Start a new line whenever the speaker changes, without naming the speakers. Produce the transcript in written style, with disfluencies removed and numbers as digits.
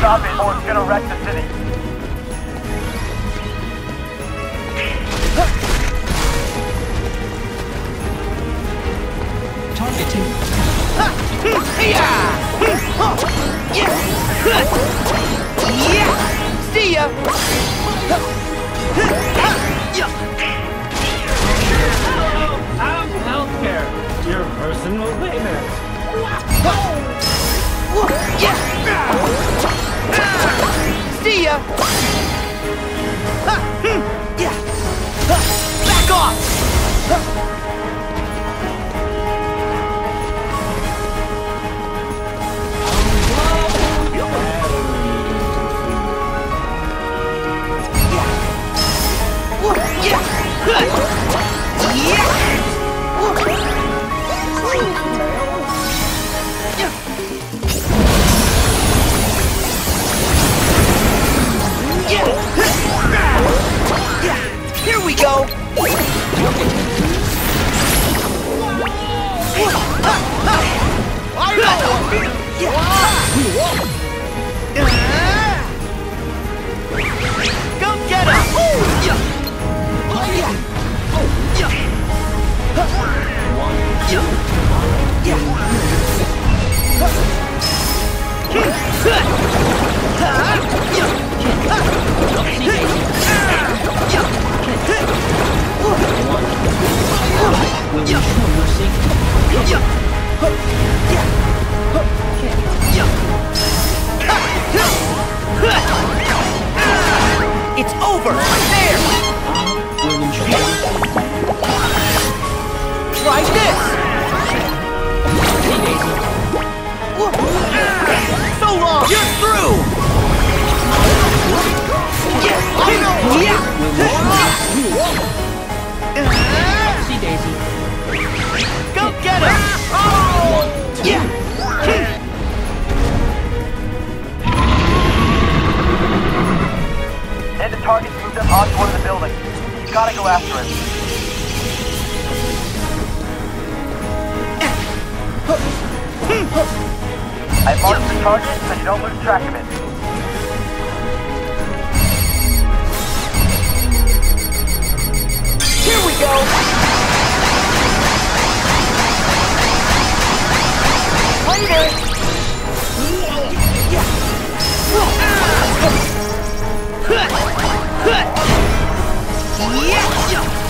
Stop it or it's gonna wreck the city.
Targeting.
See ya!
Healthcare, your personal payment.
See ya! Back off! Here we go! Go get him! It's over! There! Try this! So long! You're through!
See Daisy.
Go get him!
And the target's moved up onto one of the buildings. You gotta go after him. I marked the target so you don't lose track of it.
Here we go! Later! Yeah!